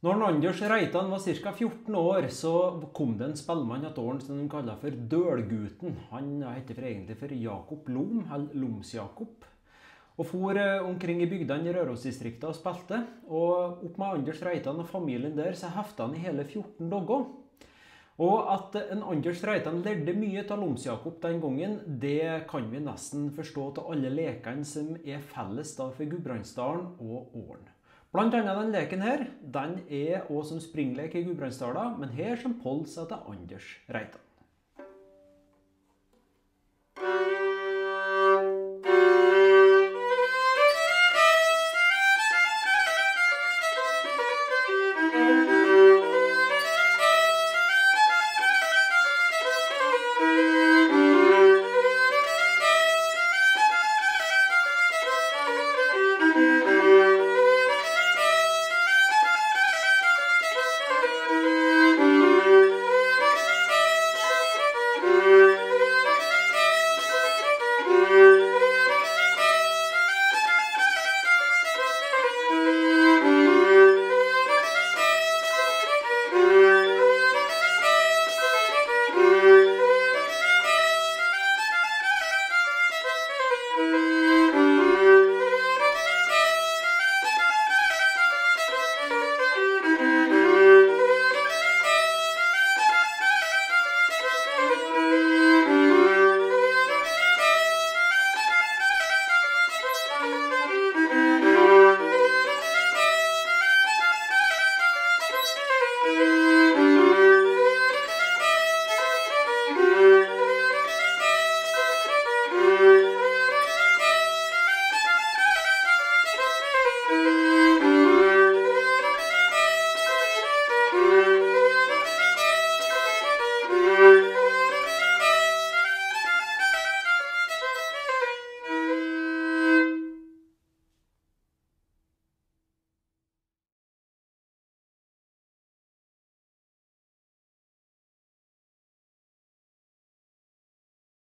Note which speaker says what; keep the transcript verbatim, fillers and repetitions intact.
Speaker 1: Når Anders Reitan var ca. fjorten år, så kom det en spellemann et år som de kallet for Dølguten. Han heter for egentlig for Jakob Lom, eller Loms-Jakob. Og for omkring i bygdene i Rørosdistriktet og spilte. Og opp med Anders Reitan og familien der, så heftet han i hele fjorten dager. Og at en Anders Reitan lærte mye av Loms-Jakob den gangen, det kan vi nesten forstå til alle lekene som er felles da for Gudbrandsdalen og Åren. Blant annet den leken her, den er også som springlek i Gudbrandsdalen, men her som polls etter Anders Reitan.